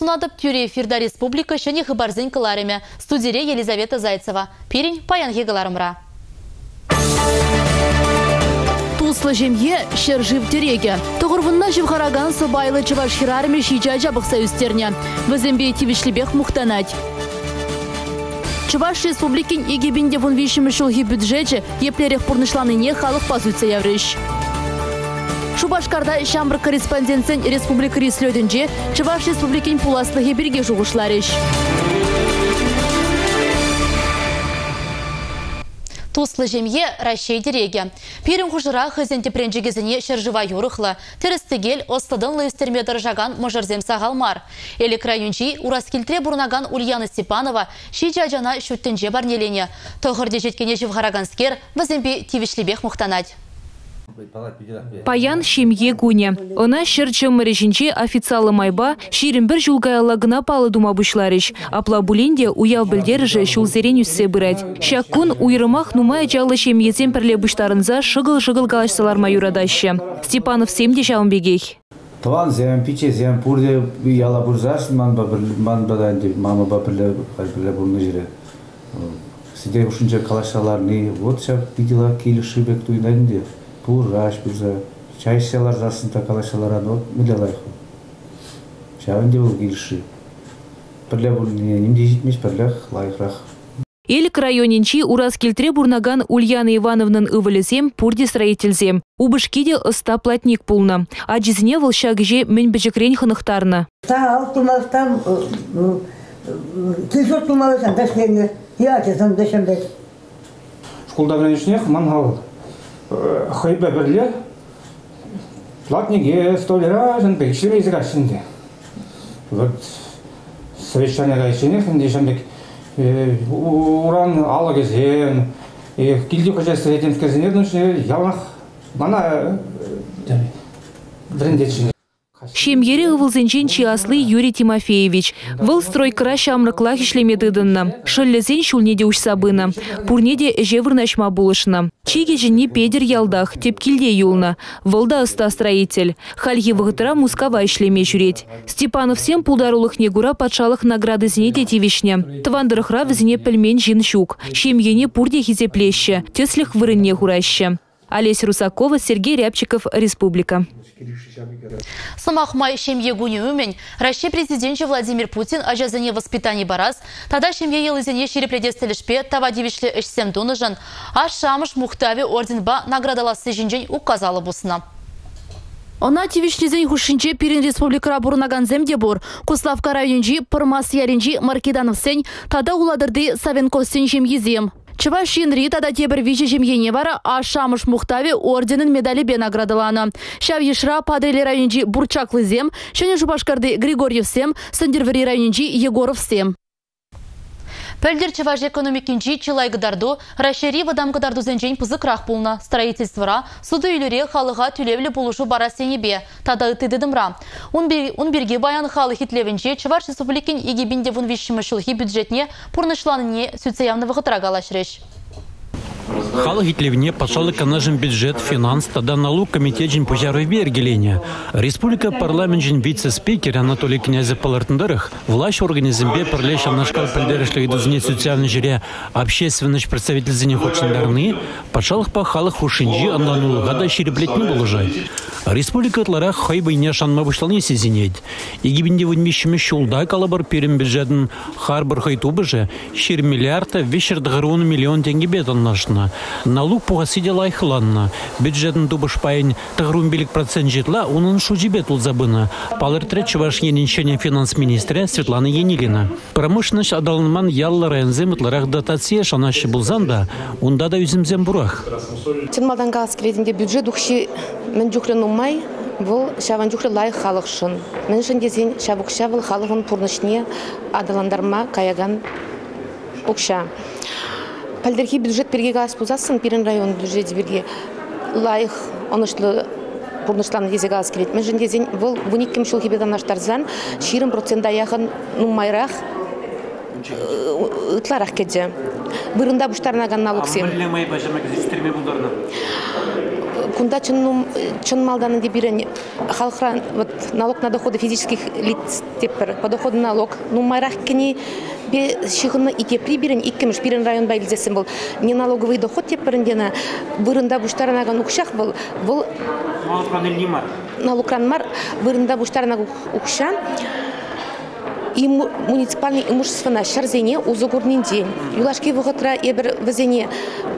сунадып тюре эфирда республика шәне хыбарзын кыларыме. Студире Елизавета Зайцева. Пирин паян хегаларымра. Туслы жемье шержив тереге. Тұғырвынна живхараган сыбайлы чывашхирарме шича жабықса үстерне. Візембе тивишлебех мухтанать. Чуваш республикин егебінде вон вишімі шылғы бюджеті еплерек пұрнышланыне халық пазуйтса яврыш. Шубашкарда шамбыр корреспондентсен республика реслёдінже Чуваш республикин пуласлығы бірге жуғышларыш. Туслы жемье Рашей дереге. Пирин хужыра хызенте пренжегезіне шержива юрықлы. Терестігел остыдынлы үстермедір жаган мұжырзем сағалмар. Элек райончи Ураскелтре бурнаган Ульяна Степанова шича-жана шүттінже барнелене. Тоғырде жеткене живхараганскер візембе тивишлебех мұқтанать. Паян шемье гуне. Она шерчем мәрежінче официалы майба ширин бір жылгайалагына палы дума бұшларыш. Апла бұленде уяв білдері шулзерен үссе бұрад. Шаккун уйрымақ нумай жалы шемьезен пірле бұштарынза шығыл-шығыл галашсалар майурадашы. Степанов семде жауын бегей. Таван зем пиче зем пурде яла бурзаш ман баданди мама бапырле бурны жире. Сиде ушунча калашаларны вот шап видела кили шибек туйданди. Бураш бурза чайшалар жасында калашаларан вот милалайху. Чавынде бұл килши. Пірле бурны немде житмеш пірле лайхрах. Элик районинчи Ураскелтре бурнаган Ульяна Ивановнан ывылезем пурде строительзем. Убышкиде ыста платник пулна. А жизіне волшагыже мен бежекрен хынықтарна. Там тысяч тумалысан дашлене. Я тезам дашамбек. Школда вренешнех мангал. Хайба бірле платниге столера жан бекшілі изгашынды. Вот совещание гайшынех дешамбек уран алгезем килди хожайство этимскезенер нушне ялнах мана брендечин. Шемьере ывылзенчен чиаслы Юрий Тимофеевич. Выл стройкыра шамрыклах ишлемедыдынна. Шыллезен шулнеде ушсабына. Пурнеде жевырнашма булышна. Чиге жіне педер ялдах, тепкилде юлна. Вылда ыста строитель. Хальги вғытыра мускава ишлеме жүреть. Степанов сем пулдарулых негура патшалық награды зіне детевишне. Твандырықра візіне пілмен жин щук. Шемьене пурде хизеплеще. Теслих вырынне гураще. Олеся Русакова, Сергей Рябчиков, Республика. Самахмай шемье гуни умен, Россия президент Владимир Путин ажазыне воспитание барас, тогда шемье елызене шерепредестелешпе тавадивишле эшсем дунажан, а шамыш мухтави орденба наградаласы жинжен указалы бусына. Она тивишлезен хушинче пирин республика бурнаган земде бур. Куславка районжи, Пырмас яринжи, Маркиданов сень, тогда уладырды Савенков сень жемьезем. Чуваш янри тада тебір виче жемьене вара, а шамыш мухтави орденін медали бе наградалана. Шав ешра падрели районжи Бурчаклы зем, шене Жубашкарды Григорьев сем, Сандервери районжи Егоров сем. Пөлдер Чуваш экономикинчи чилай гыдарду, Рашери вадам гыдарду зенжен пызыкрах пулна. Строительствора суды үйлере халыға түлевлі булушу барасенебе, тада ытыдыдымра. Он берге баян халы хитлевенче Чуваш республикин егебінде вон вишшімі шылхи бюджетне пурнышланыне сүтсеявны вғытыра галашреш. Халы гитлевне пошел канажен бюджет, финанс, тогда налог комитет жин пожару бергелене. Республика парламент жин вице-спикер Анатолий Князев Палартындарых, власть организмбе перлеща нашкал пельдерешлы и дузне социальной жире общественность представитель за них очень дарны, пошалых пахалых ушинжи анланула гада ширеплет не положай. Республика тларах хайбы не шанма вышлани сизинеть. И гибинде вынмещими щулда калабар перем бюджетен харбар хайтубы же, шир миллиарда вещер догоруну миллион тенге бетон нашна. Налог погасиде лайхланна. Бюджетен тубыш паян тагрум белик процент житла, унын шуджибе тул забына. Палыртре Чуваш енинчене финанс министра Светлана Енилина. Промышленность адалынман ялла районзем итларах дотация шанащи булзанда, унда да юземзем бурах. Тенмадан гаскелединде бюджет духши мен жухрен умай, бұл шаван жухрен лайх халықшын. Мен жындезен шавукшавыл халығын пурнышне адаландарма каяган укша. Пальдерхи бюджет перге газ пузасын, пирен район бюджет берге лайх онышлы пурнышланы дезе газ келет. Мен жындезен бұл вуниккем шулхи беданаштарзан 20% аяғын нумайрақ ытларақ кеде. Бұрында бұштарынаған налог сем. кунда чын малдан де бирен халықран налог на доходы физических лиц теппер подоходный налог майрах кени бе шихынны итепри бирен иккемиш бирен район байлизесен был не налоговый доход теппериндена вырында буштаранаган укшах был налогранмар вырында буштаранаган укша и муниципальный имущество на шарзене узагурный день юлашки выходра ебер вазене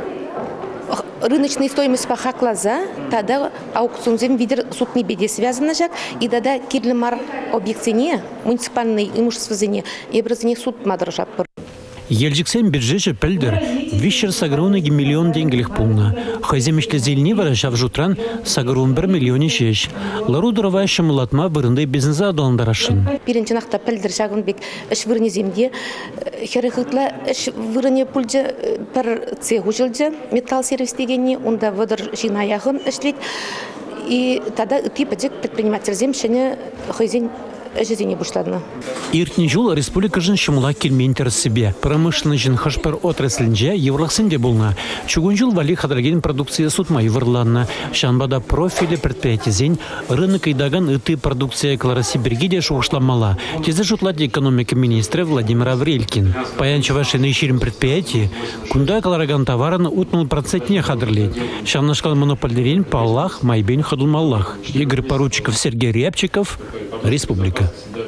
рыночная стоимость по хаклаза, тогда аукционзем видер суд не беде связано жак, и тогда кирлемар объекцине, муниципальное имущество зене, и образне суд мадрожат. Ельжиксен бюджете пельдер, вещер сагруныги миллион деньгелих пулна. Хозяймишле зельни варашав жутран сагрун 1 миллионе шеш. Ларудровая шамулатма вырынды бизнеса адаландарашын. Перенчанахта пельдер шагун бек эш вырыне земде, херехытла эш вырыне пульже пер цеху жилже, металл сервис дегенне, онда выдыр жинаяхын эшлет, и тогда типа предприниматель земшене хозяин жизни бушладно. Иртнижул республика жин шумла кельментер себе. Промышленный жин хашпер отраслинже еврлахсенде булна. Чугунжул вали хадрагин продукция сутма еврланна. Шанбада профили предприятий зень рынок и даган и продукция Кларасибергиде шушламала. Тезе жутлад экономики министра Владимир Аврелькин. Паянчеваши наищирим предприятии кунда клараган товаран утнул процентне хадрлеть. Шаннашкал монопольдерин паллах майбень ходулмаллах. Игорь Поручиков, Сергей Рябчиков, Республика.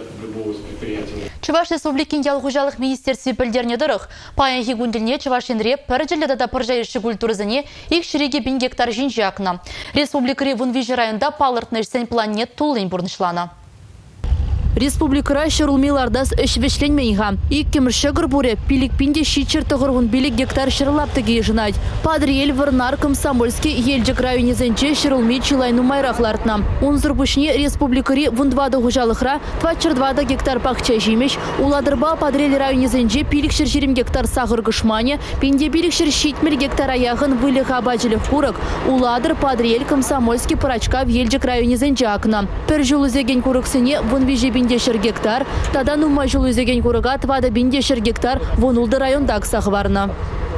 Чуваш Республикин ялгужалых министерстве пельдерне дырых. Паян хигундельне Чувашинре пәрджеледі да пыржайшы культурызыне их ширеге 1000 гектар жинжакна. Республикари вунвижи районда палыртныш сен планет тулын бурнышлана. Республикара шырылмилардас эшвешленмейға. Иккемір шығыр бұре пилікпинде шичер тұғырғын билік гектар шырылаптыге жынайд. Падриел Варнар Комсомольский елжік районезенче шырылмей чилайну майрақлартына. Унзыр бұшне республикари вундвады ғужалықра 22 гектар пақча жемеш, уладырба Падриел районезенче пилік шыршерім гектар сағыр ғышмане, пенде пилік шыршитмер гектар аяғын вылық абажылық құрық, уладыр Падриел Комсомольский парачка в елжік районезенче ақына. Пір жылызеген құрықсыне вунвижи биндешер гектар, тада нумай жылызеген құрыға твада биндешер гектар вунулды районда ақсағы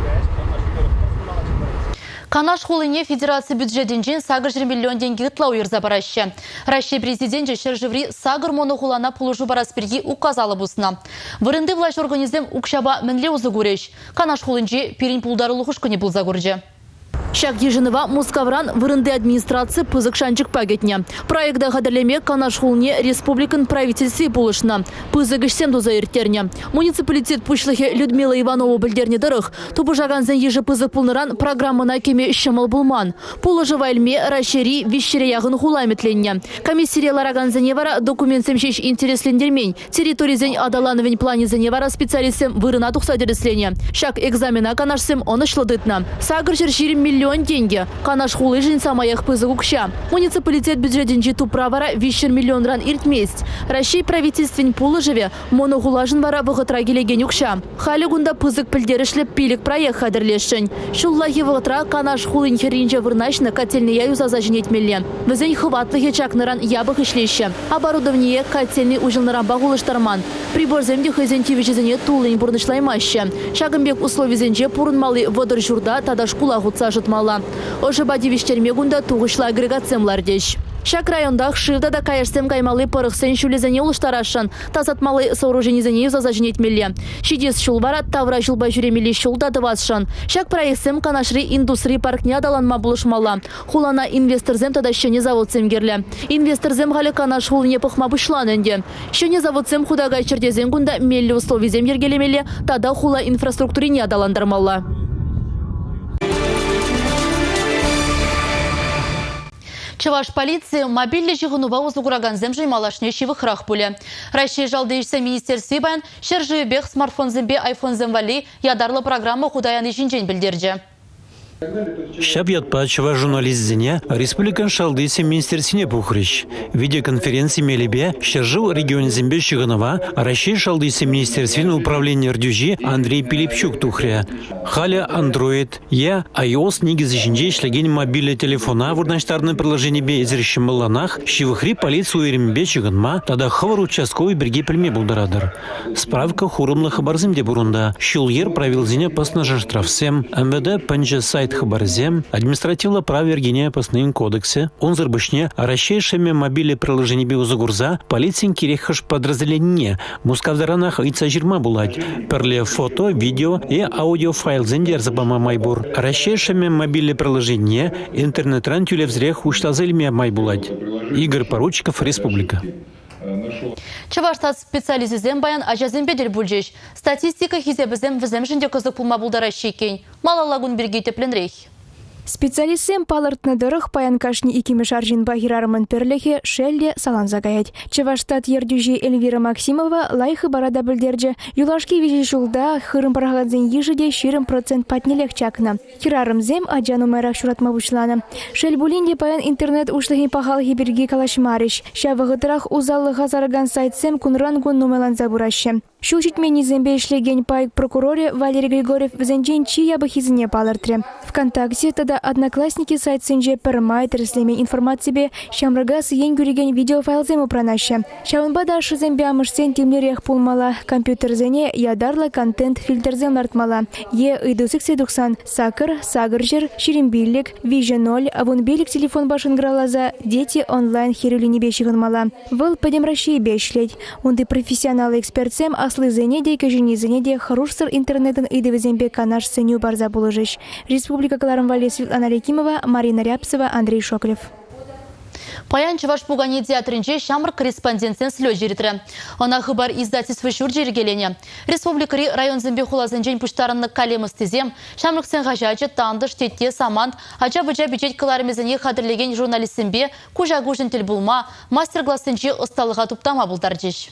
Канаш холыне федерация бюджетінжен сагыр 1 миллион деньги ұтлау ерза барашы. Россия президенті шыржыври сагыр монохулана пулыжу бараспірге указалы бұсына. Вырынды власть организем укшаба мінле ұзы көреш. Канаш холынже перин пулдары лұхышқыне бұлза көрже. Шак ежінова Мускавран вырынды администрации пызык шанчык пагетне. Проекта қадірлеме Канаш хулне республикан правительстве булышна. Пызык ішсем доза ертерне. Муниципалитет пушлыхе Людмила Иванова білдерне дырых. Тубы жағанзен ежі пызык пулныран программына кеме шымыл булман. Пулыжы вайльме рашери вещере яғын хуламетленне. Комиссириялар аганзене вара документсем шеш интереслендермень. Территоризен адалановен планезене вара специалистсем вырына тухса дереслене. Шак экзамена канашсем он ышлыдытна. Сагыр жерширим миллион деньги. Канаш хулы жин самаях пызы укща. Муниципалитет бюджетин житу правара вещер миллион ран иртместь. Россия правительствен пулы живе моногулажын вара вғытра келеген укща. Халі гунда пызык пілдерішлі пилік проект хадырлешшін. Шуллахи вғытра канаш хулын херинже вырнашны котельный яюза зажинетмелен. Візен хыватлы хечакныран ябық ишлеші. Оборудование котельный ужылныран бағулыштарман. Приборземде хызентивичізіне тулын бурнышлаймашы. Шагымбек условизенже пурынмалы водыр журда тада шкула ғутса жытмала. Ожыба девиштерме гунда туғышла агрегациямлар деш. Шак райондах шивда да каяшсем каймалы пырықсен шулезене улыштарашын. Тазатмалы сооруженезене зажинетмелі. Шидес шулбара тавра жылба жүремелі шулда дывасшын. Шак проектсем канашри индустрия паркне адаланма булышмала. Хулана инвесторзем тада шене заводсем герлі. Инвесторзем галі канаш хулыне пықма бұшланынде. Шене заводсем худагай чердезен гунда мелі условизем ергелемелі, тада хула инфраструктурине адаландармала. Чаваш полиции мобильный жығынуба озуғыраған земжей малашне шивы храх пуле. Россия жалды ешсе министерстве баян шержи бех смартфон зембе айфон земвали ядарлы программа худаяны жинжен білдерді. Шабьят пачева журналист зене республикан шалдысе министерстве пухрищ. Видеоконференции мелебе шержил регион зембе Щеганова, Россия шалдысе министерстве управления рдюжи Андрей Пилипчук тухря. Халя Android, iOS ниги зажинжей шлягень мобильный телефона в урнаштарное приложение бе изрещем маланах, щевыхри полицию иримбе Щеганма, тогда хавар участковый берги пельме булдарадыр. Справка хурумла хабарземде бурунда. Щульер правил зене паснажа штрафсем, МВД панча сайт сайт хабарзем, административно прав Виргиния Пасныин кодексе, он зарбышне, расчейшими мобили приложений биозагурза, полицейн кирехаш подразделение, мускавдаранах и цажирма булать, перле фото, видео и аудиофайл зендер забама майбур. Расчейшими мобили приложения, интернет-ран тюлевзрех уштазельми майбулать. Игорь Поручиков, Республика. Чаваштат специализизем баян ажазем бедел бульджеш. Статистика хизебізем візем жінде кызық пулма булдара шейкен. Малалагун бірге тепленрейх. Специалистсем палыртны дырых паян кашни икими шаржин багирарымын перлехе шелле салан загаять. Чаваштат ердюжи Эльвира Максимова лайхы барада білдерджі. Юлашки вежі жулда хырым парагадзен ежіде ширым процент патнелек чакна. Хирарымзем аджану мэрах шуратма бушланы. Шель булинде паян интернет ушлыхин пахалхи бірге калашмариш. Шавығытырах узаллыға зараган сайтсем кунрангун нумелан забураще. Шучить мені зембе ишлеген пайк прокуроре Валерий Григорьев візенчен чия бахизіне палыртре. ВКонтакте тада одноклассники сайт сенже пермайт реслеме информации шамрага сыен гүреген видеофайлзему пранаще. Шаунбада ашы зембе амышсен темлерех пулмала, компьютерзене ядарла контент фильтрзем нартмала. Е ыдусык седуксан сакыр, сагыржыр, ширимбиллик, виженоль, авунбилик телефон башын гралаза, дети онлайн хирюлини бешігінмала. Выл подемращи бешлеть. Унды профессионалы экспертсем аслы зенеде, кажини зенеде, харушсыр интернетын ыдывызембе канаш сеню барза булыжыш. Республика Кларымвале Светлана Рекимова, Марина Рябцева, Андрей Шоклев. Паян Чуваш Пугани театринче шамр корреспондентсен слёж жиритре. Она хыбар издательство шур жиргелене. Республика район зембе хулазынчен пуштарынны калемыстызем, шамрк сен хажачы тандыш тетте самант, хача-быча бюджет кыларымызыне хадырлеген журналистсембе кужа-гужын тел булма, мастер-классынче ысталыға туптама булдарчыш.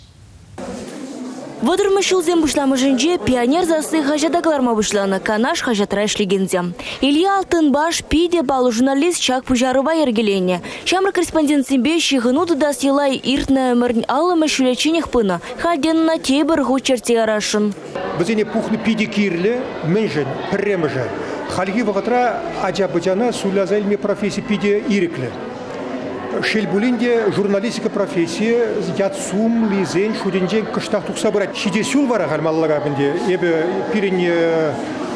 Водырмышыл зем бушламышынче пионер засы хажадагларма бушланы канаш хажатра ишлегензем. Илья Алтынбаш пиде балу журналист чак пужарыва ергелене. Шамры корреспондент сембе щихынуды да силай иртна мырн алымы шулячинех пына. Хальденна тебір хучерти арашын. Бізіне пухны пиде кирлі, менжен, пірремжен. Хальги вағытра аджабыджана сулязайлме профессии пиде иреклі. Шельбулинде журналистика профессия ятсум лизен шуденжен кыштақ тұқса бұрат. Шидесюл вара ғалмаллаға бінде. Ебі пирен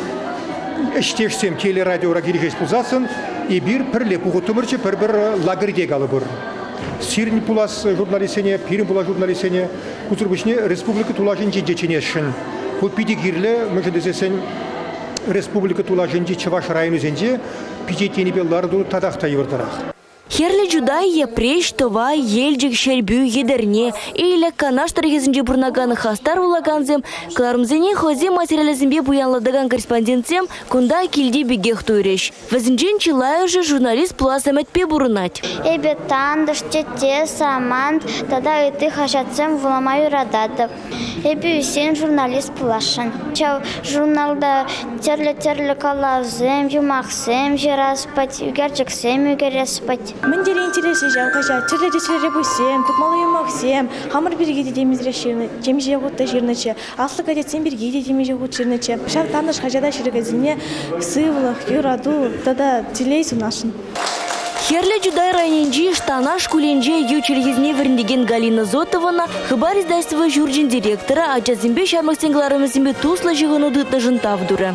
іштешсем телерадиора келегес пұлзасын, и бір пірле пұғытымырчы бір лагерде галы бұр. Сирін пұлас журналисене, пирен пұла журналисене, күзірбішіне республика тулажын жедеченешін. Бұл пиде кирлі, мүжіндесесен республика тулажын Чаваш району зенде, пиде тенебелларды тадақта евірдірақ. Херлі жудай епреш, това, елджік шербю, едерне, ейлі канаш тарихезінже бұрнағаны хастар улаганзем, кларымзене хозе материализмбе буянладыған корреспондентсем, кунда келде бегех туyrеш. Вазінжен чилай уже журналист плазаметпе бұрынат. Эбе тандыш, тете, самант, тада ыты хашатсем вуламаю радады. Эбе үсен журналист плашын. Чау журналда терлі калавзем, юмақсем, жераспать, үгерчіксем, үгереспать. Мендері интересі жалғажа, чыры бұсем, тұқмалы емақсем, хамыр бірге дедемізді шырны, жемже ғұтта жырнычы, аслы кадетсен бірге дедемеже ғұт жырнычы. Шар таныш қажада шырғазіне сывылық, юраду, тада телейсу нашын. Херлі жудай районенжи штанаш куленже ючелегізіне віріндеген Галина Зотована, хыбар издайствы журджин директора, аджазимбе шармаксенгларымызымбе туслы жығыны дытны жынтав дұры.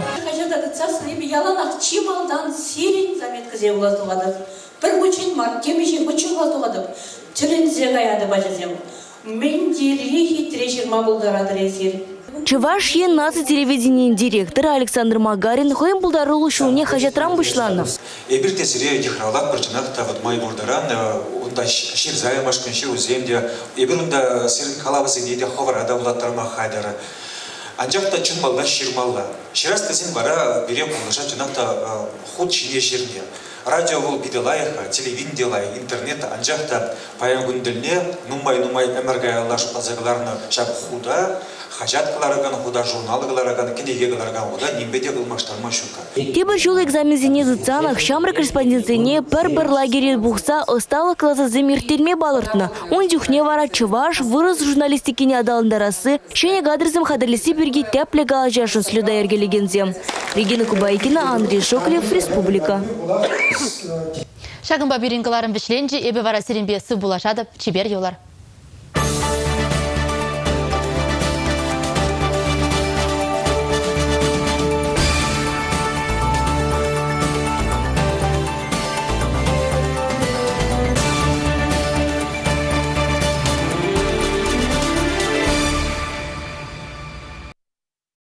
Яланақ чималдан сирин заметкізе ұлатуғадық. Бір бүчін мар, кемешен бүчін ұлатуғадық. Түрінзе ғаяды бажазем. Мен дерехи трешерма бұлдарадыр есер. Чуваш наци телевидение директора Александр Магарин хоем булдарылу шуне хажатрам бушланы. Эбир тесире дихралак бирчинакта вот май бурдаран унда шир зая башкан шир уземде эбир унда сирин калабасы дейде ховарада булаттарма хайдары. Анжакта чынмалда ширмалда. Ширас тесин бара бере булаша чынакта худ шине ширне. Радио был биделайха, телевидение лай, интернет анжакта паягундельне нумай эмергая лаш азагларны шаб худа. Хажат кыларыган худа, журналы кыларыган, кедеге кыларыган худа, нимбеде кылмаштарма шука. Тебір жол экзамензіне зыцанах, шамры корреспонденцияне бір лагере бұқса, осталы классы земиртерме балыртны. Он дюхне вара Чуваш, вырыз журналистикіне адалындарасы, шене гадрызым хадырлisi бірге тәплі галажашын слюда ергелегензем. Регина Кубайкина, Андрей Шоклев, Республика. Шагын бабирингаларын вишленджи, эбе вара сиренбе сы булашады, чибер йолар.